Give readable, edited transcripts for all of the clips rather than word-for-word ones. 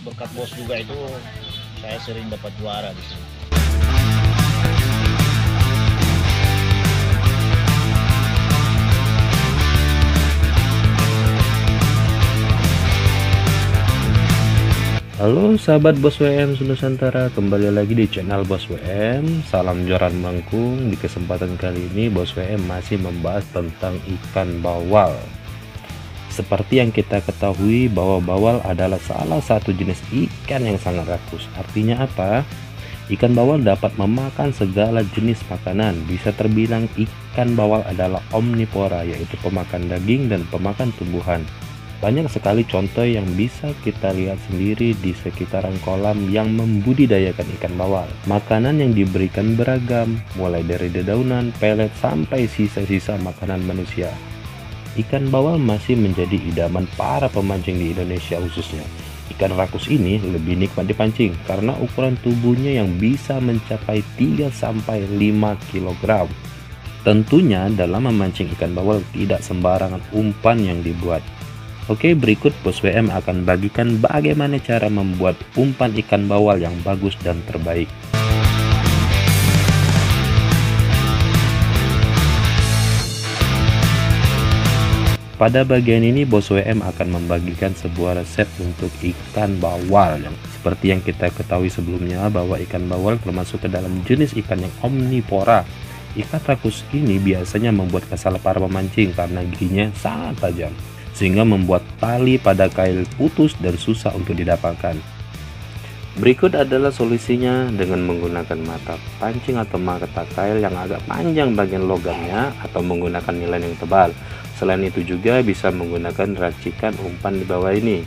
berkat bos juga itu saya sering dapat juara di sini. Halo sahabat Bos WM Nusantara, kembali lagi di channel Bos WM. Salam joran melengkung. Di kesempatan kali ini Bos WM masih membahas tentang ikan bawal. Seperti yang kita ketahui bahwa bawal adalah salah satu jenis ikan yang sangat rakus. Artinya apa? Ikan bawal dapat memakan segala jenis makanan. Bisa terbilang ikan bawal adalah omnivora, yaitu pemakan daging dan pemakan tumbuhan. Banyak sekali contoh yang bisa kita lihat sendiri di sekitaran kolam yang membudidayakan ikan bawal. Makanan yang diberikan beragam, mulai dari dedaunan, pelet, sampai sisa-sisa makanan manusia. Ikan bawal masih menjadi idaman para pemancing di Indonesia khususnya. Ikan rakus ini lebih nikmat dipancing karena ukuran tubuhnya yang bisa mencapai 3-5 kg. Tentunya dalam memancing ikan bawal tidak sembarangan umpan yang dibuat. Oke, berikut Bos WM akan bagikan bagaimana cara membuat umpan ikan bawal yang bagus dan terbaik. Pada bagian ini Bos WM akan membagikan sebuah resep untuk ikan bawal yang seperti yang kita ketahui sebelumnya bahwa ikan bawal termasuk ke dalam jenis ikan yang omnivora. Ikan rakus ini biasanya membuat kesal para pemancing karena giginya sangat tajam, sehingga membuat tali pada kail putus dan susah untuk didapatkan. Berikut adalah solusinya dengan menggunakan mata pancing atau mata kail yang agak panjang bagian logamnya atau menggunakan nilai yang tebal. Selain itu juga bisa menggunakan racikan umpan di bawah ini.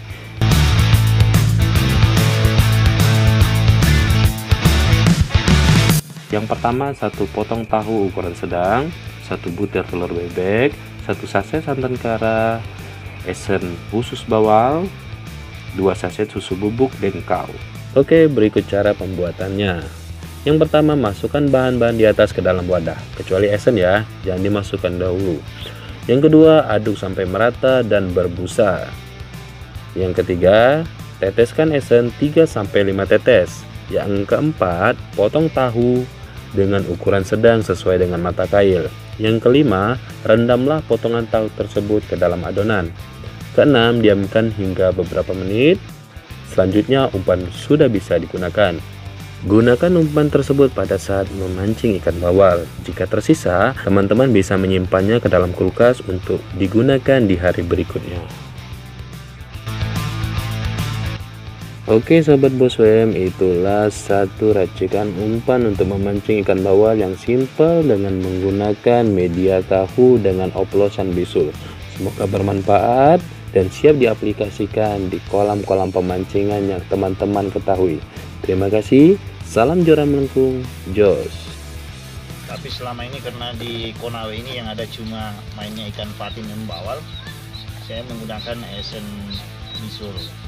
Yang pertama, satu potong tahu ukuran sedang, satu butir telur bebek, satu saset santan kara, esen usus bawal, 2 saset susu bubuk dengkau. Oke, berikut cara pembuatannya. Yang pertama, masukkan bahan-bahan di atas ke dalam wadah, kecuali esen ya, jangan dimasukkan dahulu. Yang kedua, aduk sampai merata dan berbusa. Yang ketiga, teteskan esen 3-5 tetes. Yang keempat, potong tahu dengan ukuran sedang sesuai dengan mata kail. Yang kelima, rendamlah potongan tahu tersebut ke dalam adonan. Keenam, diamkan hingga beberapa menit. Selanjutnya umpan sudah bisa digunakan. Gunakan umpan tersebut pada saat memancing ikan bawal. Jika tersisa, teman-teman bisa menyimpannya ke dalam kulkas untuk digunakan di hari berikutnya. Oke sahabat Bos WM, itulah satu racikan umpan untuk memancing ikan bawal yang simpel dengan menggunakan media tahu dengan oplosan bisul. Semoga bermanfaat dan siap diaplikasikan di kolam-kolam pemancingan yang teman-teman ketahui. Terima kasih, salam joran melengkung, jos. Tapi selama ini karena di Konawe ini yang ada cuma mainnya ikan patin dan bawal, saya menggunakan esen bisul.